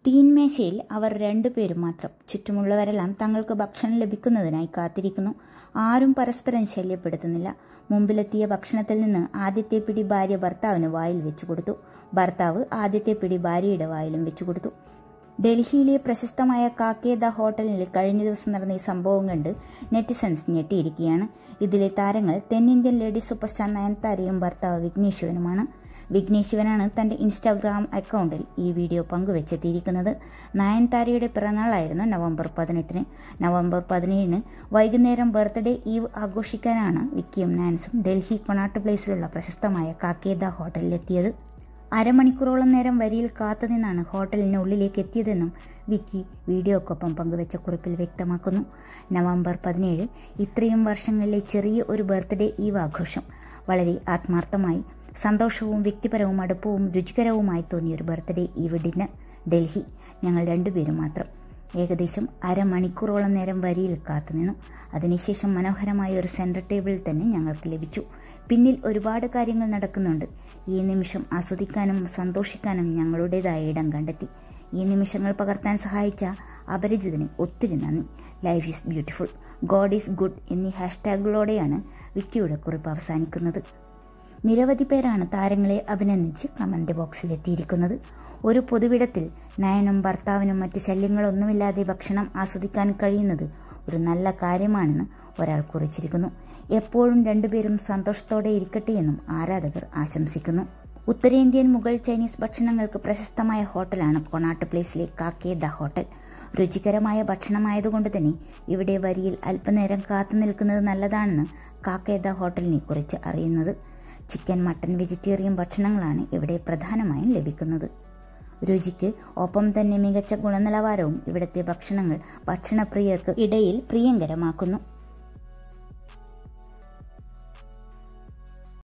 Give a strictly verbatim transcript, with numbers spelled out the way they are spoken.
തീൻമേശയിൽ അവർ രണ്ടുപേരും മാത്രം. ചുറ്റുമുള്ളവരെല്ലാം തങ്ങൾക്ക് ഭക്ഷണം ലഭിക്കുന്നതിനായി കാത്തിരിക്കുന്നു. ആരും പരസ്പരം ശല്യപ്പെടുത്തുന്നില്ല. മുമ്പിലെത്തിയ ഭക്ഷണത്തിൽ നിന്ന് ആദ്യത്തെ പിടി ഭാര്യ ഭർത്താവിന് വായിൽ വെച്ചുകൊടുത്തു. ഭർത്താവ് ആദ്യത്തെ പിടി ഭാര്യയുടെ വായിലും വെച്ചുകൊടുത്തു. ഡൽഹിയിലെ പ്രശസ്തമായ കാക്കേദ ഹോട്ടലിൽ കഴിഞ്ഞ ദിവസം നടന്ന ഈ സംഭവം കണ്ട് നെറ്റിസൺസ് ഞെട്ടിയിരിക്കുകയാണ്. ഇതിലെ താരങ്ങൾ തെന്നിന്ത്യൻ ലേഡി സൂപ്പർ സ്റ്റാർ നയൻതാരയും ഭർത്താവ് വിഘ്നേഷ് ശിവനുമാണ്. വിഘ്നേഷ് ശിവനാണ് തന്റെ ഇൻസ്റ്റാഗ്രാം അക്കൗണ്ടിൽ ഈ വീഡിയോ പങ്കുവെച്ചെത്തിയിരിക്കുന്നത്. നയൻതാരയുടെ പിറന്നാളായിരുന്നു നവംബർ പതിനെട്ടിന്. നവംബർ പതിനേഴിന് വൈകുന്നേരം ബർത്ത്ഡേ ഈവ് ആഘോഷിക്കാനാണ് വിക്കിയും നാൻസും ഡൽഹി കൊണാട്ട് പ്ലേസിലുള്ള പ്രശസ്തമായ കാക്കേദ ഹോട്ടലിലെത്തിയത്. അരമണിക്കൂറോളം നേരം വരിയിൽ കാത്തുനിന്നാണ് ഹോട്ടലിന് ഉള്ളിലേക്ക് എത്തിയതെന്നും വിക്കി വീഡിയോക്കൊപ്പം പങ്കുവെച്ച കുറിപ്പിൽ വ്യക്തമാക്കുന്നു. നവംബർ പതിനേഴ് ഇത്രയും വർഷങ്ങളിലെ ചെറിയ ഒരു ബർത്ത്ഡേ ഈവ് ആഘോഷം. വളരെ ആത്മാർത്ഥമായി സന്തോഷവും വ്യക്തിപരവും അടുപ്പവും രുചികരവുമായി തോന്നിയൊരു ബർത്ത്ഡേ ഈവ് ഡിന്നർ. ഡൽഹി. ഞങ്ങൾ രണ്ടുപേരും മാത്രം. ഏകദേശം അരമണിക്കൂറോളം നേരം വരിയിൽ കാത്തുനിന്നു. അതിനുശേഷം മനോഹരമായ ഒരു സെൻട്രൽ ടേബിളിൽ തന്നെ ഞങ്ങൾക്ക് ലഭിച്ചു. പിന്നിൽ ഒരുപാട് കാര്യങ്ങൾ നടക്കുന്നുണ്ട്. ഈ നിമിഷം ആസ്വദിക്കാനും സന്തോഷിക്കാനും ഞങ്ങളുടേതായ ഇടം കണ്ടെത്തി. ഈ നിമിഷങ്ങൾ പകർത്താൻ സഹായിച്ച അപരിചിതന് ഒത്തിരി നന്ദി. Life is beautiful, God is good എന്നീ ഹാഷ്ടാഗുകളോടെയാണ് വിക്കിയുടെ കുറിപ്പ് അവസാനിക്കുന്നത്. നിരവധി പേരാണ് താരങ്ങളെ അഭിനന്ദിച്ച് കമന്റ് ബോക്സിലെത്തിയിരിക്കുന്നത്. ഒരു പൊതുവിടത്തിൽ നയനും ഭർത്താവിനും മറ്റു ശല്യങ്ങളൊന്നുമില്ലാതെ ഭക്ഷണം ആസ്വദിക്കാൻ കഴിയുന്നത് ഒരു നല്ല കാര്യമാണെന്ന് ഒരാൾ കുറിച്ചിരിക്കുന്നു. എപ്പോഴും രണ്ടുപേരും സന്തോഷത്തോടെ ഇരിക്കട്ടെയെന്നും ആരാധകർ ആശംസിക്കുന്നു. ഉത്തരേന്ത്യൻ മുഗൾ ചൈനീസ് ഭക്ഷണങ്ങൾക്ക് പ്രശസ്തമായ ഹോട്ടലാണ് കൊണാട്ട് പ്ലേസിലെ കാക്കേദ ഹോട്ടൽ. രുചികരമായ ഭക്ഷണമായതുകൊണ്ട് തന്നെ ഇവിടെ വരിയിൽ അല്പനേരം കാത്തു നിൽക്കുന്നത് നല്ലതാണെന്ന് കാക്കേദ ഹോട്ടലിനെ കുറിച്ച് അറിയുന്നത്. ചിക്കൻ, മട്ടൻ, വെജിറ്റേറിയൻ ഭക്ഷണങ്ങളാണ് ഇവിടെ പ്രധാനമായും ലഭിക്കുന്നത്. രുചിക്ക് ഒപ്പം തന്നെ മികച്ച ഗുണനിലവാരവും ഇവിടുത്തെ ഭക്ഷണങ്ങൾ ഭക്ഷണപ്രിയർക്ക് ഇടയിൽ പ്രിയങ്കരമാക്കുന്നു.